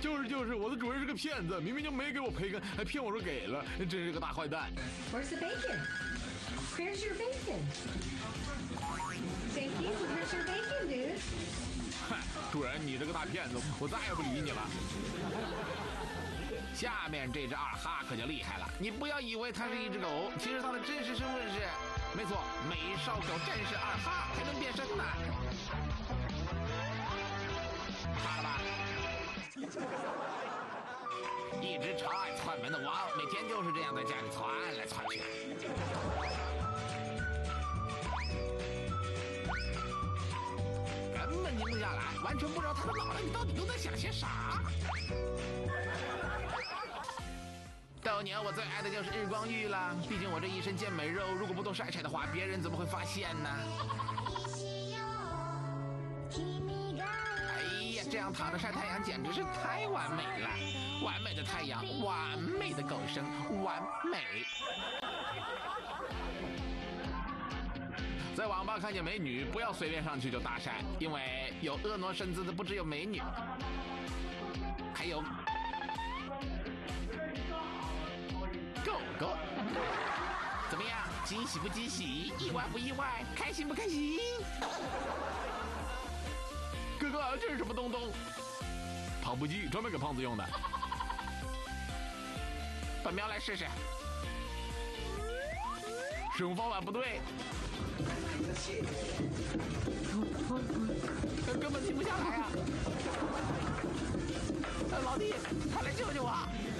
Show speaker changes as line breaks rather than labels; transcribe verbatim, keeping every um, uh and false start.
就是就是，我的主人是个骗子，明明就没给我培根，还骗我说给了，真是个大坏蛋。
Where's the bacon? Where's your bacon? Thank you. Where's your bacon, dude?
嗨，主人，你这个大骗子，我再也不理你了。下面这只二哈可就厉害了，你不要以为它是一只狗，其实它的真实身份是，没错，美少狗战士二哈，还能变身呢。怕了吧？一只超爱窜门的王，每天就是这样在家里窜来窜去。根本停不下来，完全不知道他的脑袋里到底都在想些啥。斗牛我最爱的就是日光浴了，毕竟我这一身健美肉，如果不动晒晒的话，别人怎么会发现呢？哎呀，这样躺着晒太阳简直是太完美了，完美的太阳，完美的狗生，完美。在网吧看见美女，不要随便上去就大晒，因为有婀娜身姿的不只有美女，还有狗狗。怎么样？惊喜不惊喜？意外不意外？开心不开心？哥哥，这是什么东东？跑步机，专门给胖子用的。本喵来试试。使用方法不对。根本停不下来啊！老弟，快来救救我！